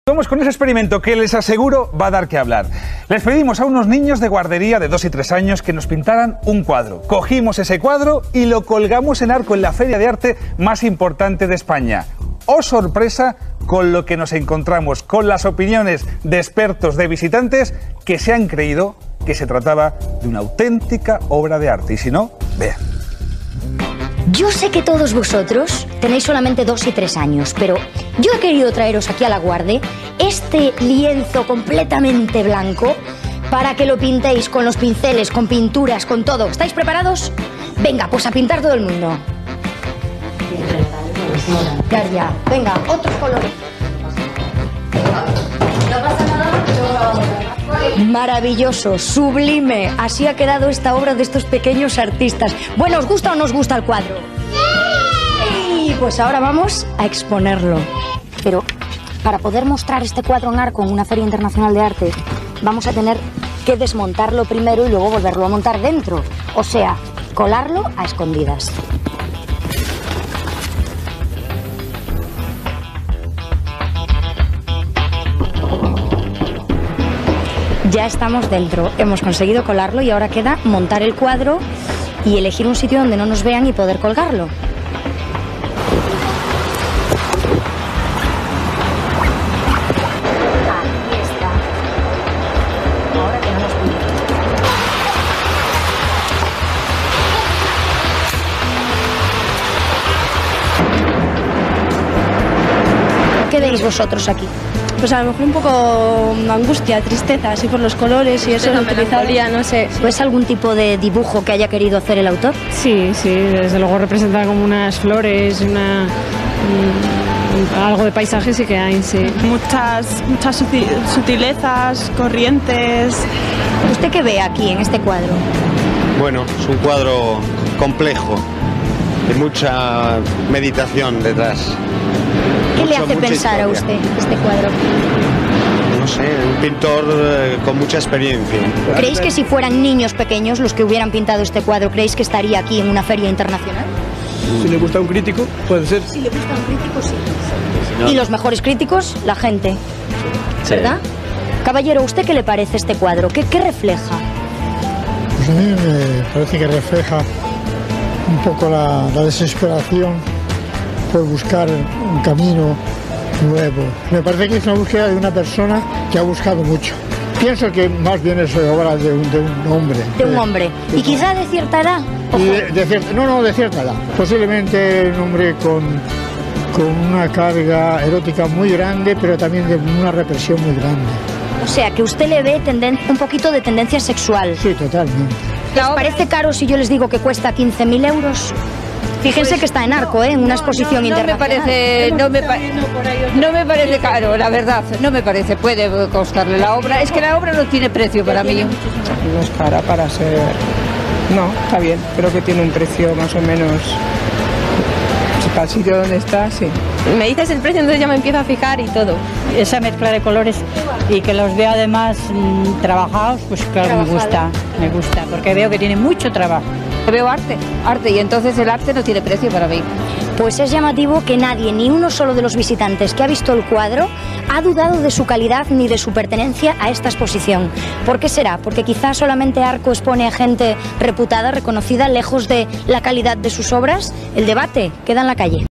Vamos con ese experimento que les aseguro va a dar que hablar. Les pedimos a unos niños de guardería de 2 y 3 años que nos pintaran un cuadro. Cogimos ese cuadro y lo colgamos en Arco en la feria de arte más importante de España. ¡Oh, sorpresa! Con lo que nos encontramos, con las opiniones de expertos, de visitantes que se han creído que se trataba de una auténtica obra de arte. Y si no, vean. Yo sé que todos vosotros tenéis solamente 2 y 3 años, pero yo he querido traeros aquí a la Guarde este lienzo completamente blanco para que lo pintéis con los pinceles, con pinturas, con todo. ¿Estáis preparados? Venga, pues a pintar todo el mundo. Ya. Venga, otros colores. No pasa nada, pero... Maravilloso, sublime. Así ha quedado esta obra de estos pequeños artistas. Bueno, ¿os gusta o no os gusta el cuadro? ¡Sí! Pues ahora vamos a exponerlo. Pero para poder mostrar este cuadro en Arco en una feria internacional de arte, vamos a tener que desmontarlo primero y luego volverlo a montar dentro. O sea, colarlo a escondidas. Ya estamos dentro, hemos conseguido colarlo y ahora queda montar el cuadro y elegir un sitio donde no nos vean y poder colgarlo. Aquí está. Ahora que no nos pillen. ¿Qué veis vosotros aquí? Pues a lo mejor un poco angustia, tristeza, así por los colores y eso es melancolía, no sé. ¿Es algún tipo de dibujo que haya querido hacer el autor? Sí, desde luego representa como unas flores, algo de paisaje sí que hay, sí. Muchas sutilezas, corrientes. ¿Usted qué ve aquí en este cuadro? Bueno, es un cuadro complejo, de mucha meditación detrás. ¿Qué le hace pensar a usted este cuadro? No sé, un pintor con mucha experiencia. ¿Creéis que si fueran niños pequeños los que hubieran pintado este cuadro, creéis que estaría aquí en una feria internacional? Si le gusta un crítico, puede ser. Si le gusta un crítico, sí. Si no... Y los mejores críticos, la gente. Sí. ¿Verdad? Caballero, ¿usted qué le parece este cuadro? ¿Qué refleja? Pues a mí me parece que refleja un poco la desesperación por buscar un camino nuevo. Me parece que es una búsqueda de una persona que ha buscado mucho. Pienso que más bien es obra de un hombre. De un hombre. Y quizá de cierta edad. De cierta edad. Posiblemente un hombre con una carga erótica muy grande, pero también de una represión muy grande. O sea, que usted le ve un poquito de tendencia sexual. Sí, totalmente. ¿Les parece caro si yo les digo que cuesta 15.000 euros? Fíjense que está en Arco, en una exposición internacional. No me parece caro, la verdad. No me parece, puede costarle la obra. Es que la obra no tiene precio para mí. No es cara para ser... No, está bien. Creo que tiene un precio más o menos... Para el sitio donde está, sí. Me dices el precio, entonces ya me empiezo a fijar y todo. Esa mezcla de colores y que los vea además trabajados, pues claro, me gusta, porque veo que tiene mucho trabajo. Veo arte, y entonces el arte no tiene precio para mí. Pues es llamativo que nadie, ni uno solo de los visitantes que ha visto el cuadro, ha dudado de su calidad ni de su pertenencia a esta exposición. ¿Por qué será? Porque quizás solamente Arco expone a gente reputada, reconocida, lejos de la calidad de sus obras. El debate queda en la calle.